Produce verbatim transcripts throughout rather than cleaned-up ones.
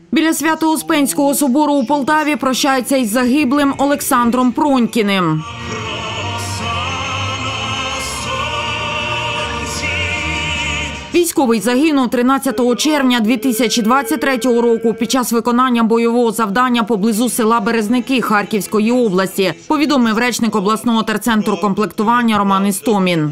Біля Свято-Успенського собору у Полтаві прощаються із загиблим Олександром Пронькіним. Військовий загинув тринадцятого червня дві тисячі двадцять третього року під час виконання бойового завдання поблизу села Березники Харківської області, повідомив речник обласного терцентру комплектування Роман Істомін.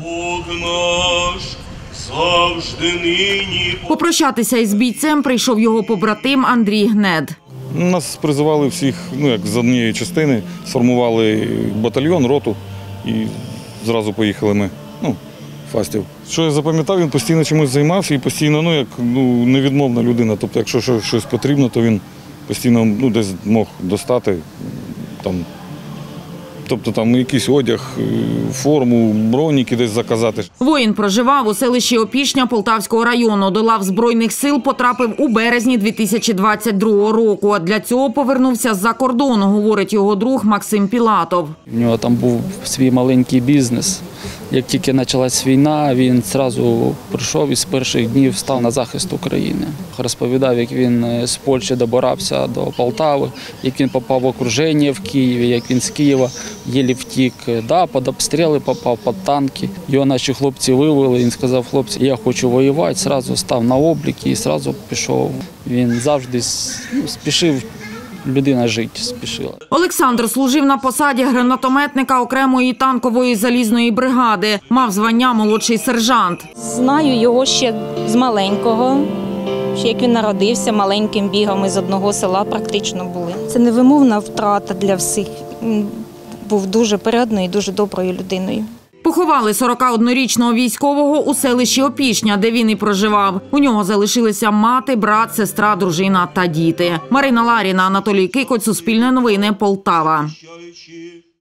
Попрощатися із бійцем прийшов його побратим Андрій Гнед. Нас призивали всіх, ну як з однієї частини, сформували батальйон, роту і зразу поїхали ми. Ну, Фастів. Що я запам'ятав, він постійно чимось займався і постійно, ну як ну, невідмовна людина. Тобто, якщо щось потрібно, то він постійно ну, десь мог достати. Там, тобто там якийсь одяг, форму, броніки десь заказати. Воїн проживав у селищі Опішня Полтавського району. До лав Збройних сил потрапив у березні дві тисячі двадцять другого року. А для цього повернувся з-за кордону, говорить його друг Максим Пілатов. У нього там був свій маленький бізнес. Як тільки почалась війна, він одразу прийшов і з перших днів став на захист України. Розповідав, як він з Польщі добирався до Полтави, як він попав в окруження в Києві, як він з Києва єлі втік. Да, під обстріли попав, під танки. Його наші хлопці вивели, він сказав, хлопці, я хочу воювати, одразу став на облік і одразу пішов. Він завжди спішив. Людина жити спішила. Олександр служив на посаді гранатометника окремої танкової залізної бригади. Мав звання молодший сержант. Знаю його ще з маленького. Ще як він народився, маленьким бігом із одного села практично були. Це невимовна втрата для всіх. Він був дуже порядною і дуже доброю людиною. Поховали сорокаоднорічного військового у селищі Опішня, де він і проживав. У нього залишилися мати, брат, сестра, дружина та діти. Марина Ларіна, Анатолій Кикоть, Суспільне новини, Полтава.